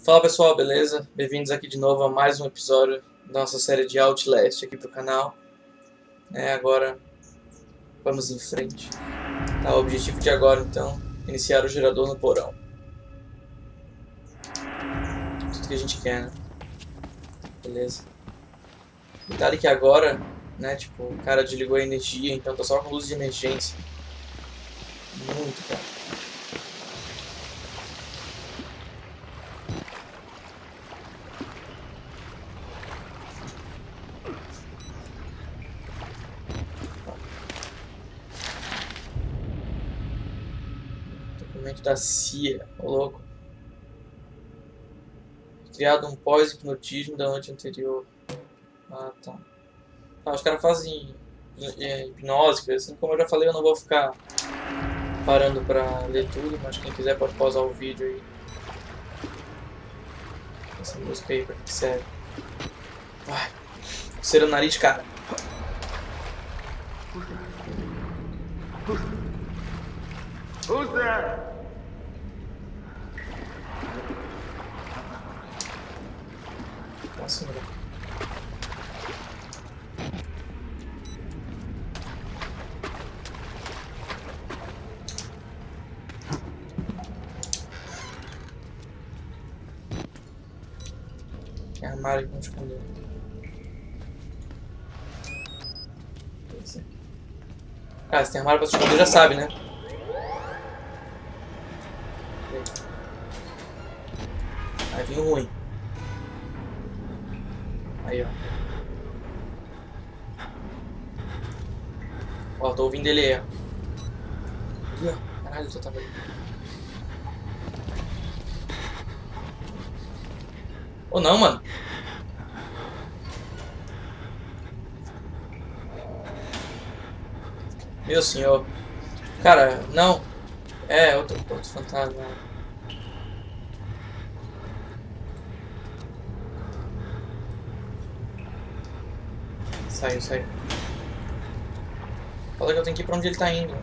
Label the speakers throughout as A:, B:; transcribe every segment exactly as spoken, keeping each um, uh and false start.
A: Fala pessoal, beleza? Bem-vindos aqui de novo a mais um episódio da nossa série de Outlast aqui pro canal. É, agora vamos em frente. Tá, o objetivo de agora então é iniciar o gerador no porão. Tudo que a gente quer, né? Beleza. Detalhe que agora, né, tipo, o cara desligou a energia, então tá só com luz de emergência. Muito, cara. Documento da C I A, ô louco. Criado um pós-hipnotismo da noite anterior. Ah, tá. Ah, os caras fazem é, hipnose, assim como eu já falei, eu não vou ficar parando pra ler tudo, mas quem quiser pode pausar o vídeo aí. Essa música aí pra que serve? Vai, coceira no nariz, cara.
B: Who's there?
A: Nossa, meu. Tem armário que não escondeu. Ah, se tem armário pra se esconder já sabe, né? Aí vem o ruim. Aí, ó. Ó, tô ouvindo ele aí, ó. Ih, ó. Caralho, eu tava ali. Ou não, mano. Meu senhor. Cara, não. É, outro, outro fantasma. Saiu, saiu. Fala que eu tenho que ir pra onde ele tá indo.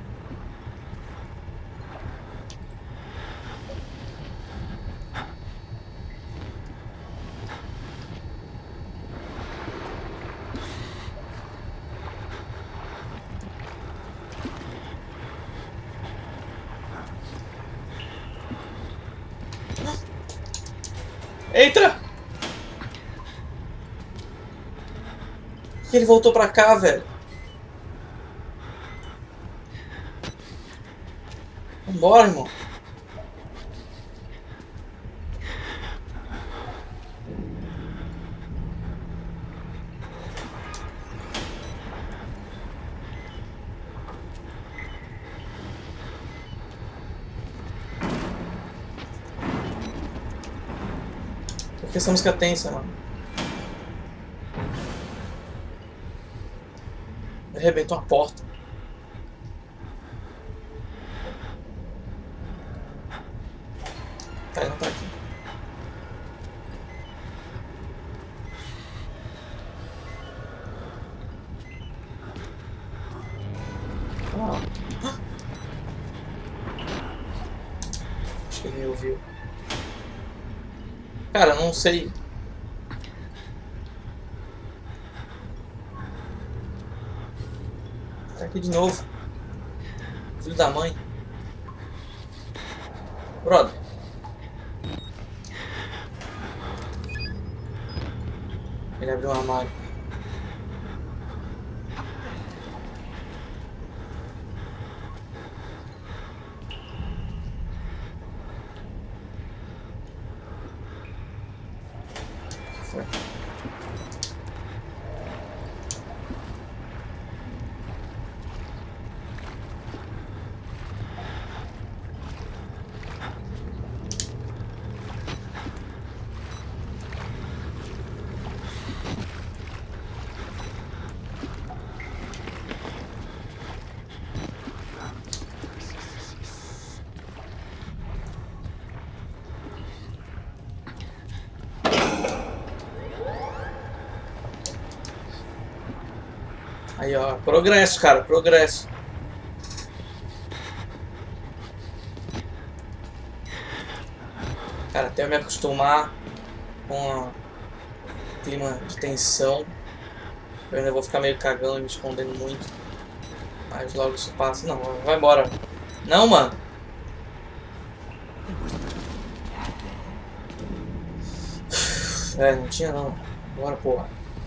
A: Eita! Ele voltou pra cá, velho. Vambora, irmão. Por que essa música é tensa, mano? Arrebentou a porta. Tá, ele não tá aqui. Ah. Acho que ele me ouviu. Cara, não sei. Tá aqui de novo. Filho da mãe. Brother. Ele abriu um armário. Foi. Aí, ó. Progresso, cara. Progresso. Cara, Até eu me acostumar com o clima de tensão. Eu ainda vou ficar meio cagando e me escondendo muito. Mas logo isso passa. Não, vai embora. Não, mano. É, não tinha não. Bora, porra.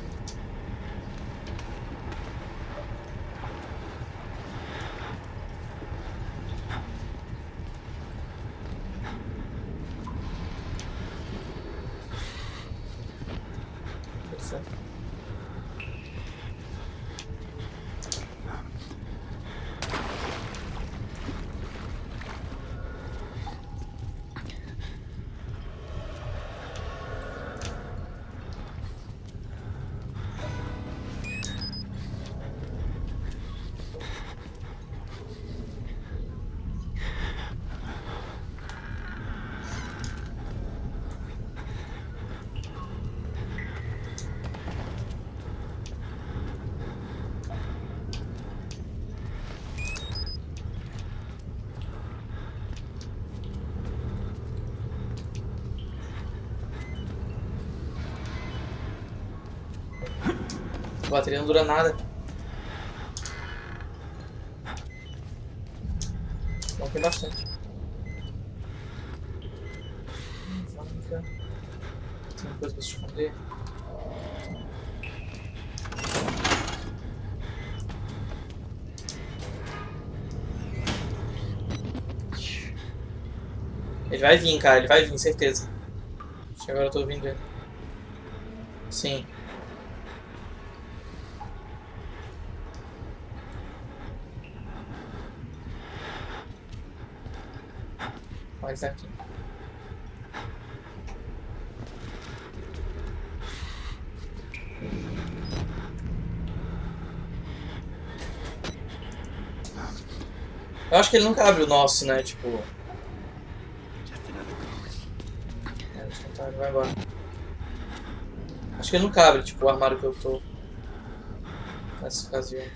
A: A bateria não dura nada. Bom, tem bastante. Tem uma coisa pra se esconder. Ele vai vir, cara. Ele vai vir, certeza. Acho que agora eu tô ouvindo ele. Sim. Mas aqui. Eu acho que ele nunca abre o nosso, né? Tipo. É, deixa eu tentar, ele vai embora. Acho que ele nunca abre, tipo, o armário que eu tô. Nessa ocasião.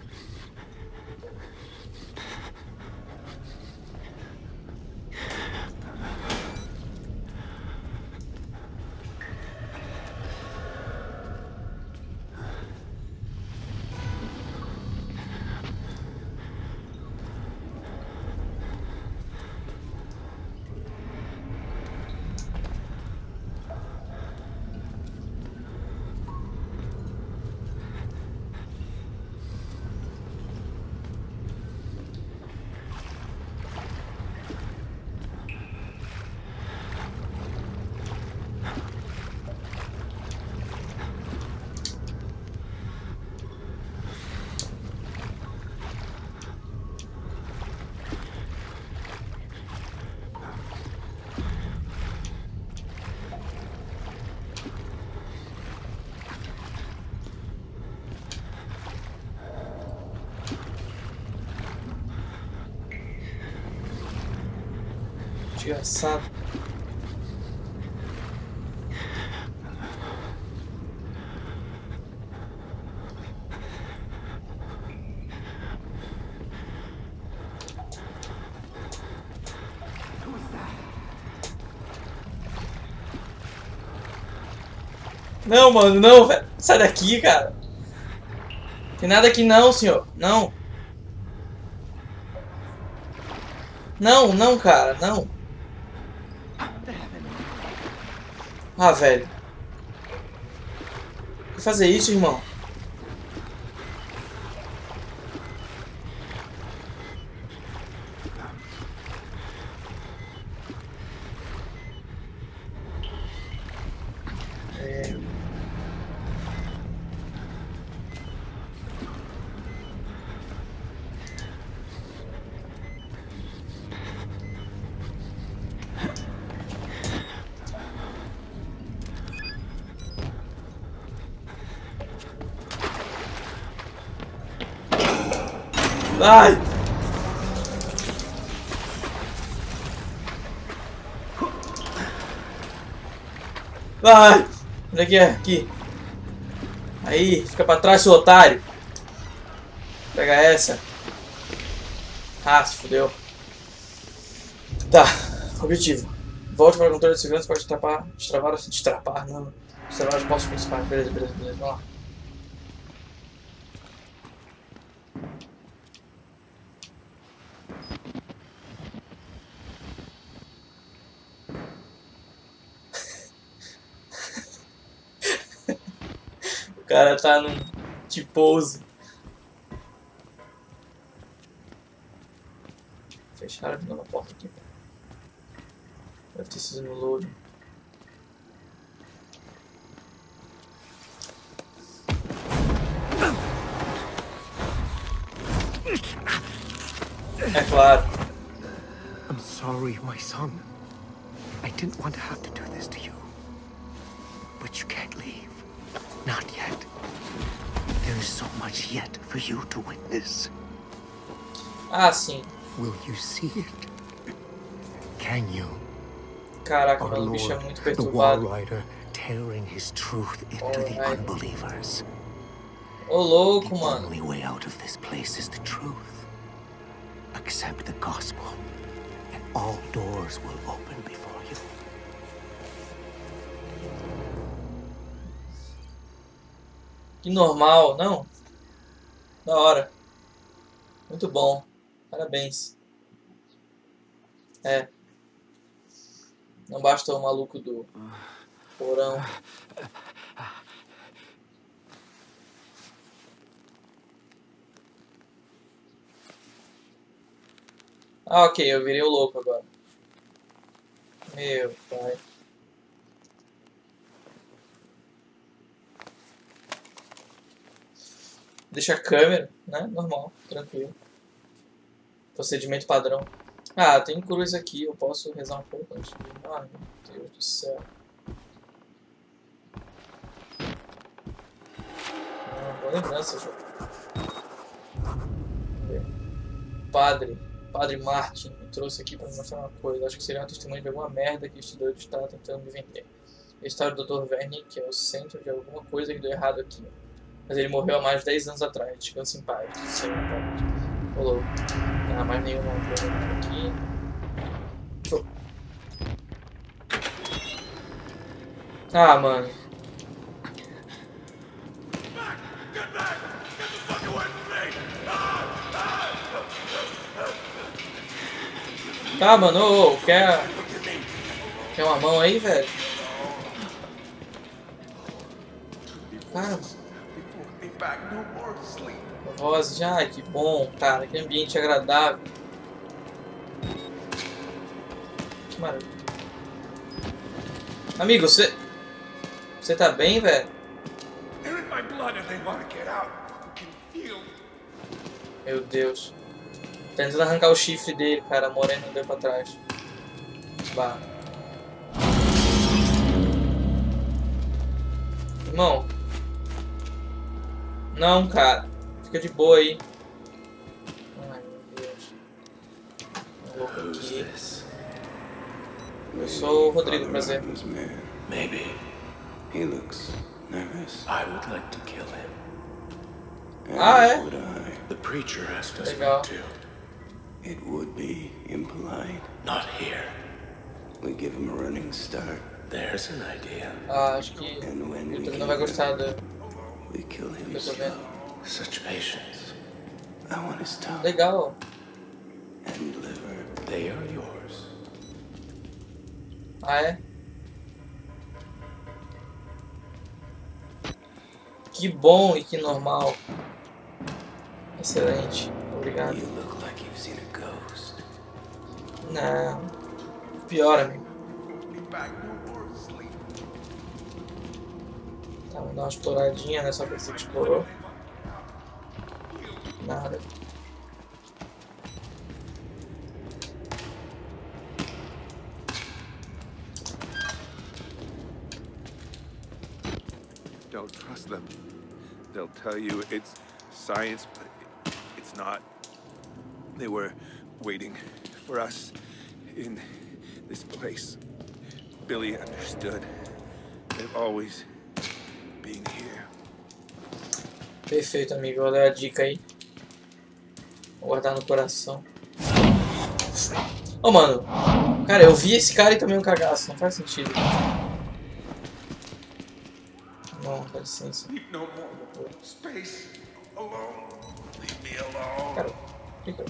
A: Desgraçado. Não, mano, não, velho. Sai daqui, cara. Tem nada aqui não, senhor. Não. Não, não, cara, não. Ah, velho. Por que fazer isso, irmão? É... Ai! Vai! Onde é que é? Aqui. Aí, fica pra trás, seu otário. Pega essa. Ah, se fodeu. Tá, objetivo. Volte para o controle de segurança para destrapar, destravar, destrapar, não, destravar as portas principais. Beleza, beleza, beleza, vamos lá. O cara tá num de pose. Fecharam de novo a porta aqui. Deve ter sido no load. É claro.
C: I'm sorry, my son. I didn't want to have to do this to you. But you can't leave. Not yet. There is so much yet for you to witness.
A: Ah, sim.
C: Will you see it? Can you?
A: Caraca,
C: Our
A: mano, o bicho é
C: Lord,
A: muito
C: the War
A: perturbado.
C: Rider, tearing his truth into the
A: Alright.
C: unbelievers.
A: Ô louco,
C: The
A: mano.
C: only way out of this place is the truth. Accept the gospel, and all doors will open before you.
A: Que normal, não? Da hora. Muito bom. Parabéns. É. Não basta o maluco do porão. Ah, ok, eu virei o louco agora. Meu pai. Deixa a câmera, né? Normal, tranquilo. Procedimento padrão. Ah, tem cruz aqui, eu posso rezar um pouco antes de... Ai, meu Deus do céu. Ah, boa lembrança, jogo. Padre, Padre Martin, me trouxe aqui para me mostrar uma coisa. Acho que seria um testemunho de alguma merda que este doido está tentando me vender. A história do doutor Werner, que é o centro de alguma coisa que deu errado aqui. Mas ele morreu há mais de dez anos atrás. Descansa em paz. Sem vontade. Rolou. Não há mais nenhuma coisa aqui. Show. Ah, mano. Ah, mano, ô, ô, quer... Quer uma mão aí, velho? Cara, voz já, ai, que bom, cara, que ambiente agradável. Que maravilha. Amigo, você... Você tá bem, velho? Meu Deus. Tá tentando arrancar o chifre dele, cara, a morena deu pra trás. Bah. Irmão. Não, cara. Fica de boa aí. Ai, meu Deus. Vou aqui. Eu sou o Rodrigo, prazer.
D: Maybe. He looks nervous. I would like to kill him.
A: Ah, é?
D: Would I? The preacher asked us
A: Legal.
D: not to. It would be impolite. Not here. We give him a running start. There's an idea.
A: Ah, acho que
D: And when
A: o
D: we
A: YouTube
D: kill
A: não vai gostar
D: him,
A: do
D: we kill him
A: que eu tô
D: slow.
A: vendo.
D: Such patience. I want his tongue
A: Legal.
D: and liver. They are yours.
A: Ah, é? Que bom e que normal. Excelente. Obrigado.
D: You look like you've seen a ghost.
A: Não. Pior, amigo. Tá, vamos dar uma exploradinha, né? Só pra você que explorou. Nada.
B: Don't trust them. They'll tell you it's science, but it's not. They were waiting for us in this place. Billy understood. They've always been here.
A: Perfeito, amigo. Vou dar a dica aí. Vou guardar no coração. Ô, mano. Cara, eu vi esse cara e tomei um cagaço. Não faz sentido. Não, dá licença.
B: No more space. Alone. Leave me alone.
A: Cara, fica.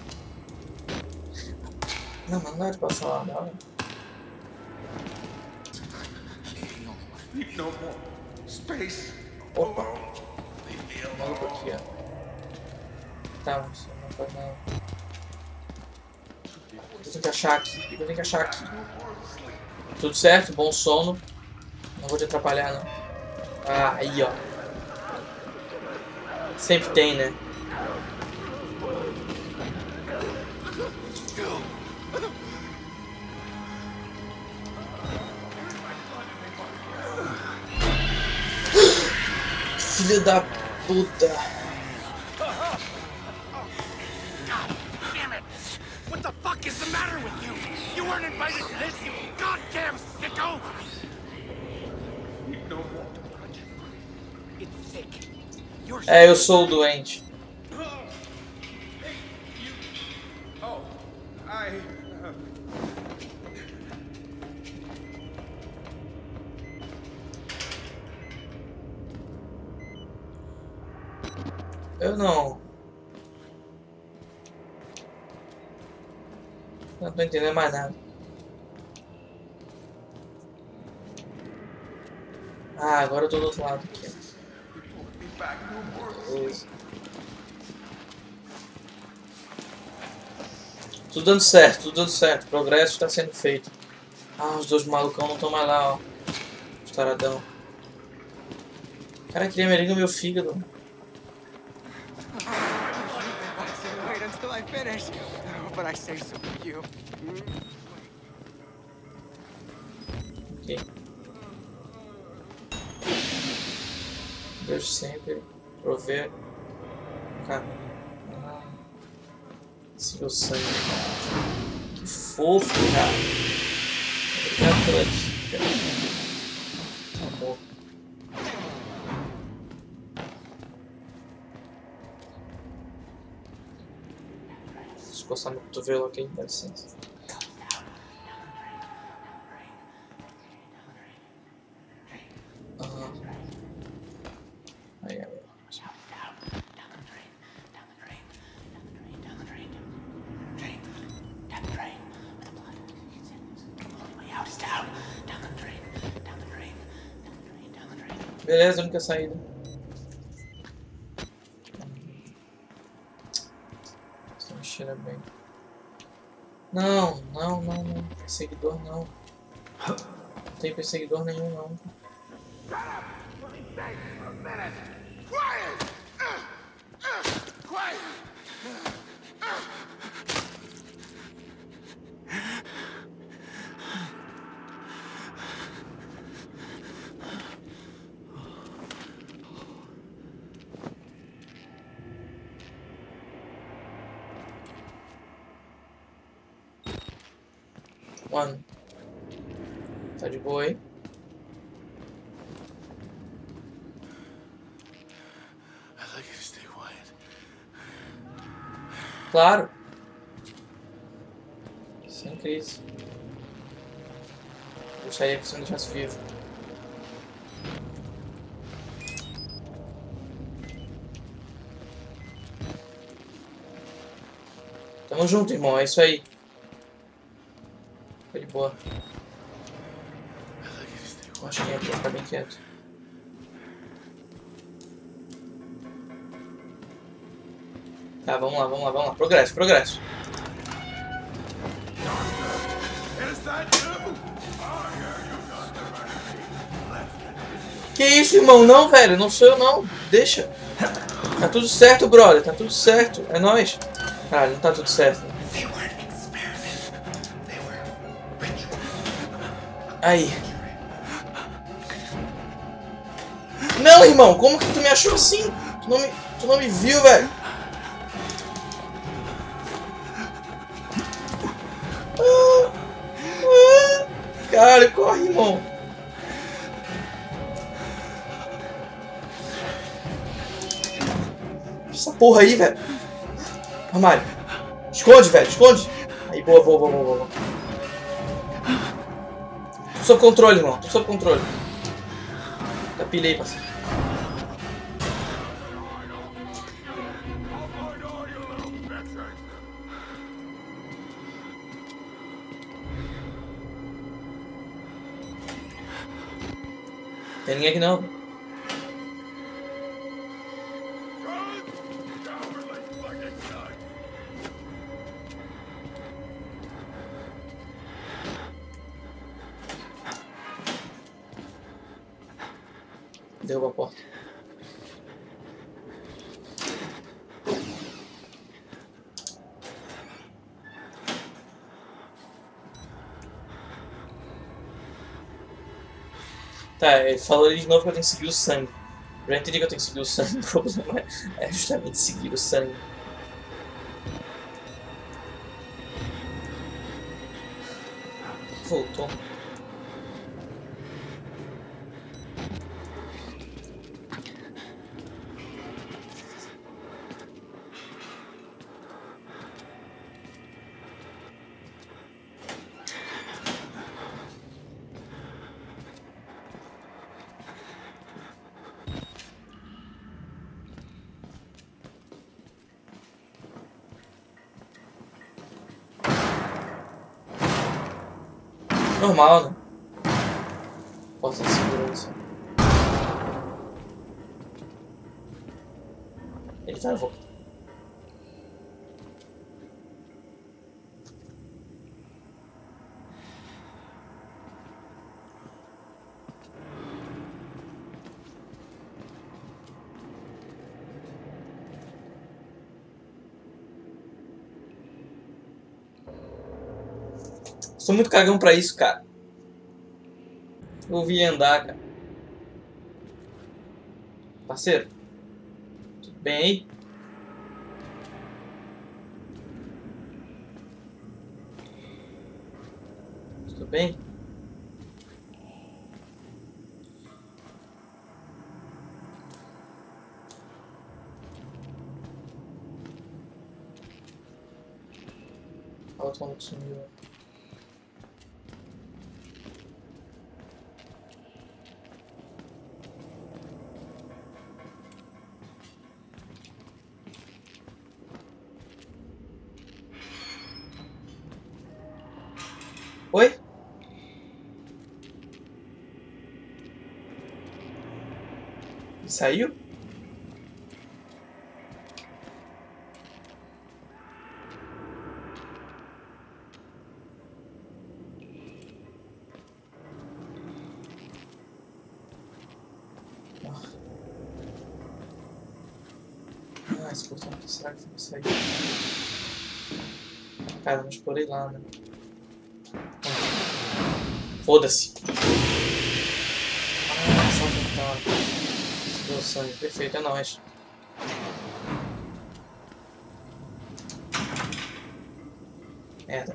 A: Não, mas não dá de passar lá, não.
B: No more space.
A: Opa.
B: Alone. Leave me
A: O maluco
B: alone.
A: aqui, ó. Tá, mas não faz nada. Eu tenho que achar aqui. Eu tenho que achar aqui. Tudo certo? Bom sono. Não vou te atrapalhar, não. Ah, aí, ó. Sempre tem, né? Filha da puta.
C: Damn it! What the fuck is the matter with you? You weren't invited to this, you goddamn sicko!
B: No more to touch.
C: It's sick. You're
A: É, eu sou o doente.
B: Hey, you. Oh, I. Uh...
A: Eu não. Não tô entendendo mais nada. Ah, agora eu tô do outro lado aqui. Beleza. Tudo dando certo, tudo dando certo. O progresso está sendo feito. Ah, os dois malucão não estão mais lá, ó. Os taradão. Cara, queria melhorar no meu fígado.
C: wait until I finish. But I say so for you.
A: Ok. Deus sempre prover. Cara. Ah. Seu sangue. Que fofo, cara. Obrigado pela dica. Amor. Deixa eu coçar meu cotovelo aqui, dá licença. Aham. Aí, aí. Beleza, única saída. Isso não cheira bem. Não, não, não, não. Perseguidor não. Não tem perseguidor nenhum não. Mano, tá de boa aí?
B: I'd like you to stay quiet.
A: Claro. Sem crise. Gostaria que você não deixasse vivo. Tamo junto, irmão. É isso aí. Fica de boa. Acho que é pra ficar bem quieto. Tá, vamos lá, vamos lá, vamos lá. Progresso, progresso. Que isso, irmão? Não, velho. Não sou eu, não. Deixa. Tá tudo certo, brother. Tá tudo certo. É nóis. Caralho, não tá tudo certo. Aí. Não, irmão. Como que tu me achou assim? Tu não me, tu não me viu, velho. Ah, ah. Caralho, corre, irmão. Essa porra aí, velho. Armário. Esconde, velho. Esconde. Aí, boa, boa, boa, boa, boa. sob controle, irmão. Tô sob controle. Já pilhei, parceiro. Tem ninguém aqui não. Derruba a porta. Tá, ele falou ali de novo que eu tenho que seguir o sangue. Eu já entendi que eu tenho que seguir o sangue. O problema é justamente seguir o sangue. Voltou. Normal, né? Porta de segurança. Ele vai voltar. Sou muito cagão pra isso, cara. Eu vi andar, cara. Parceiro, tudo bem aí? Tudo bem? Olha o tom que sumiu. Oi? Ele saiu? Ah, esse portão aqui, será que vai sair? Cara, eu não explorei lá, né? Foda-se. Ah, só tentar. Deu sangue. Perfeito, é nóis. Merda.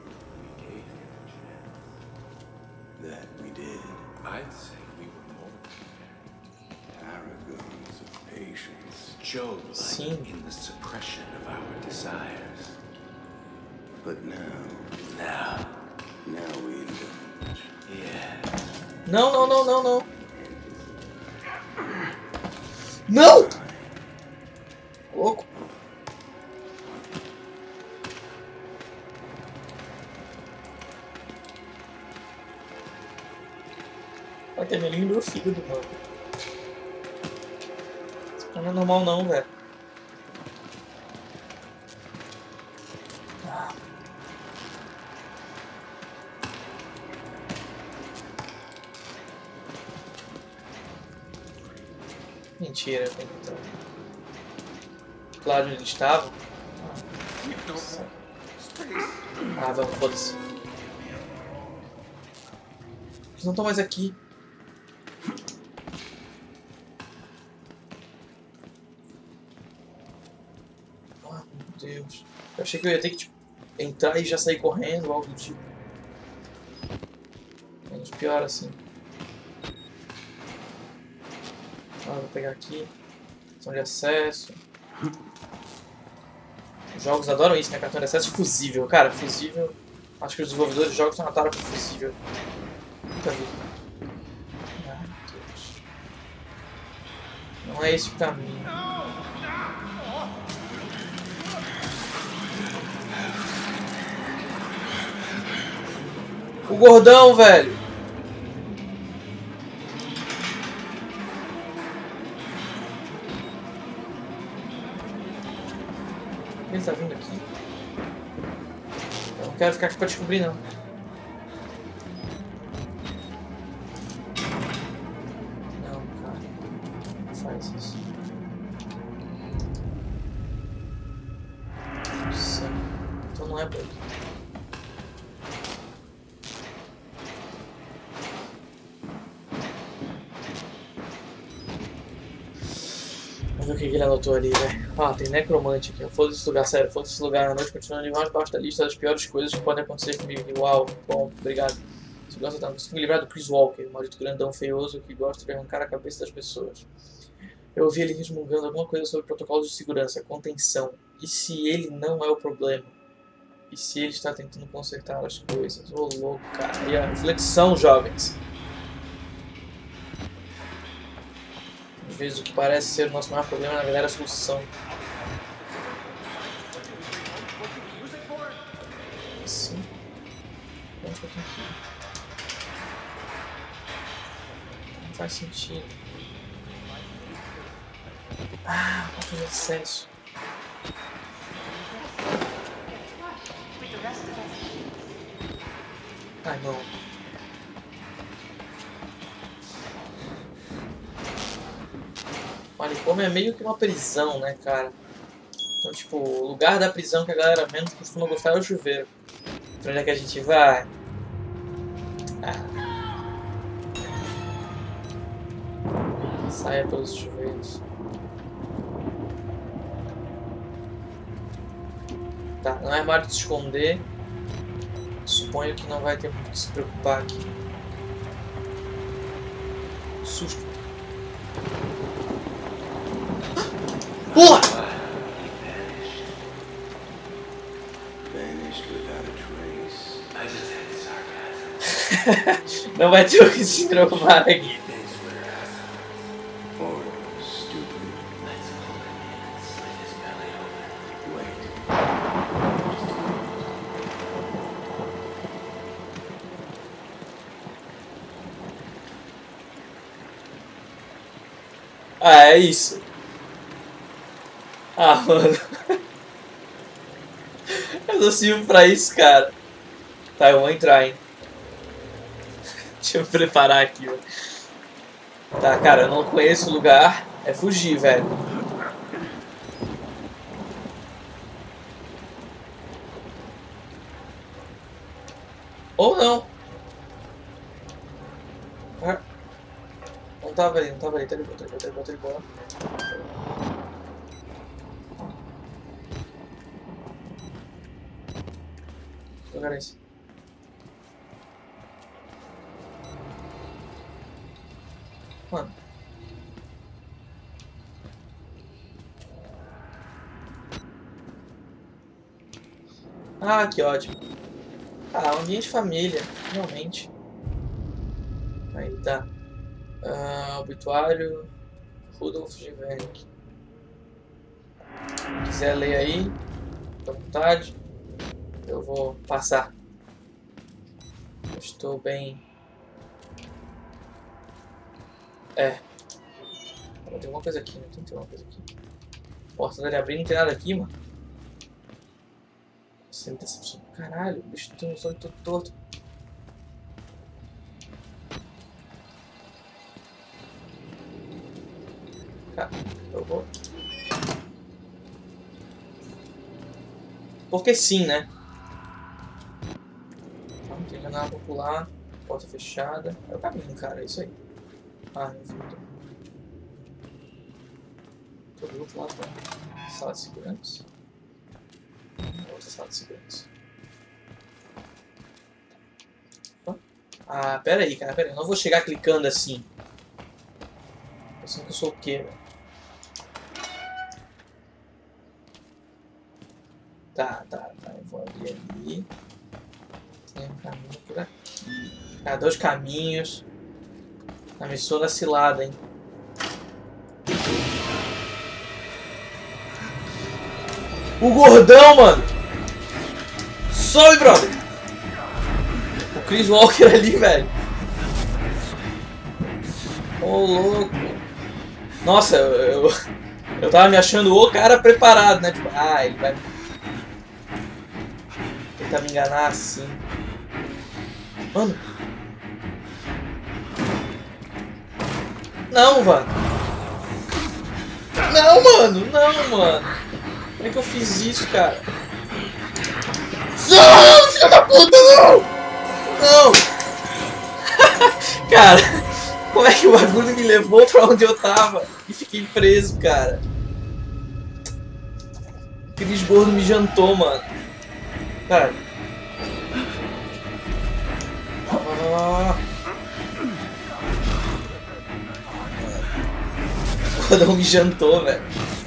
D: That we did.
E: I'd say we were more
D: Paragons of patience.
E: Job-like
A: Sim.
E: in the suppression of our desires.
D: But now,
E: Now,
D: now we indulge.
E: yeah.
A: Não, não, não, não, não. Não! Louco. Olha que melinho meu fígado, mano. Isso não é normal não, velho. Mentira, tem que entrar. Lá onde ele estava. Ah, vamos, foda-se. Eles não estão mais aqui. Ah, meu Deus. Eu achei que eu ia ter que tipo, entrar e já sair correndo, algo do tipo. Menos pior assim. Ah, vou pegar aqui. Cartão de acesso. Os jogos adoram isso, né? Cartão de acesso fusível. Cara, fusível. Acho que os desenvolvedores de jogos estão ataram com fusível. Nunca vi. Não é esse o caminho. O gordão, velho! Ele tá vindo aqui? Eu não quero ficar aqui pra descobrir, não. Não, cara. Não faz isso. Nossa. Então não é pra aqui. Vamos ver o que ele anotou ali, velho. Ah, tem necromante aqui. Foda-se esse lugar, sério. Foda-se esse lugar. A noite continua de mais baixo da lista das piores coisas que podem acontecer comigo. Uau, bom, obrigado. Se gosta, tá? Consigo me livrar do Chris Walker, um maldito grandão feioso que gosta de arrancar a cabeça das pessoas. Eu ouvi ele resmungando alguma coisa sobre protocolos de segurança, contenção. E se ele não é o problema? E se ele está tentando consertar as coisas? Ô, louco, cara. E a reflexão, jovens. Às vezes o que parece ser o nosso maior problema, na verdade, é a solução. Assim. Vamos um pouquinho aqui. Não faz sentido. Ah, falta de acesso. Ai, não. O manicômio é meio que uma prisão, né, cara? Então, tipo, o lugar da prisão que a galera menos costuma gostar é o chuveiro. Pra onde é que a gente vai? Ah. Saia pelos chuveiros. Tá, não é armário de se esconder. Suponho que não vai ter muito que se preocupar aqui. Susto. Porra! Não vai ter o que se preocupar aqui. Ah, é isso. Ah, mano. Eu não sirvo pra isso, cara. Tá, eu vou entrar, hein. Deixa eu me preparar aqui, velho. Tá, cara, eu não conheço o lugar. É fugir, velho. Ou não. Ah. Não tava ali, não tava ali. Tá de boa, tá de boa, tá de boa, tá de boa. Que lugar é esse? Mano. Ah, que ótimo. Ah, ambiente família, realmente. Aí tá. Uh, obituário Rudolf Givenk. Se quiser ler aí, fica à vontade. Eu vou passar. Eu estou bem. É. Tem alguma coisa aqui, né? Tem que ter alguma coisa aqui. Porta dele abrir, não tem nada aqui, mano. Sem decepção. Caralho, o bicho tem um olho todo torto. Cara, eu vou. Porque sim, né? Não tem janela popular, porta fechada. É o caminho, cara, é isso aí. Ah, eu vi. Tô do outro lado da sala de segurança. Outra sala de segurança. Ah, pera aí, cara, pera aí. Eu não vou chegar clicando assim. Pensando que eu sou o quê, velho? Tá, tá, tá. Eu vou abrir ali. Tem um caminho por aqui. Ah, dois caminhos. A missão da cilada, hein? O gordão, mano! Sobe, brother! O Chris Walker ali, velho. Ô, oh, louco. Nossa, eu, eu, eu tava me achando o cara preparado, né? Tipo, ah, ele vai tentar me enganar assim. Mano. Não, mano. Não, mano. Não, mano. Como é que eu fiz isso, cara? Não, filho da puta, não! Não! Cara, como é que o bagulho me levou pra onde eu tava? E fiquei preso, cara. Aqueles gordo me jantou, mano. Cara. Ah. O gordão me jantou, velho.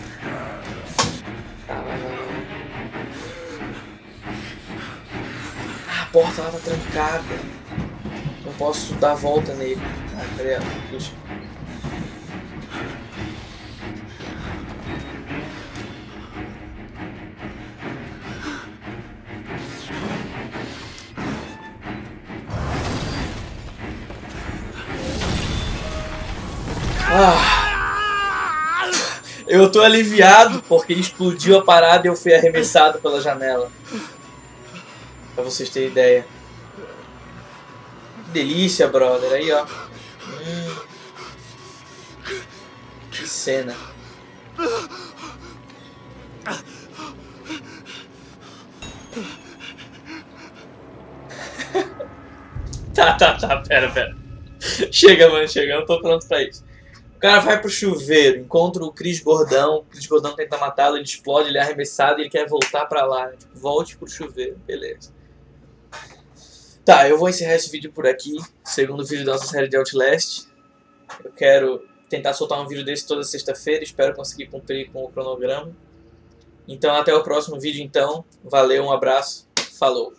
A: Ah, a porta lá tá trancada. Não posso dar a volta nele. Ah, peraí, puxa. Ah. Eu tô aliviado porque explodiu a parada e eu fui arremessado pela janela. Pra vocês terem ideia. Que delícia, brother. Aí, ó. Hum. Que cena. Tá, tá, tá. Pera, pera. Chega, mano. Chega. Eu não tô pronto pra isso. O cara vai pro chuveiro, encontra o Chris Gordão, o Chris Gordão tenta matá-lo, ele explode, ele é arremessado e ele quer voltar pra lá, né? Tipo, volte pro chuveiro, beleza. Tá, eu vou encerrar esse vídeo por aqui, segundo vídeo da nossa série de Outlast. Eu quero tentar soltar um vídeo desse toda sexta-feira, espero conseguir cumprir com o cronograma. Então até o próximo vídeo então, valeu, um abraço, falou!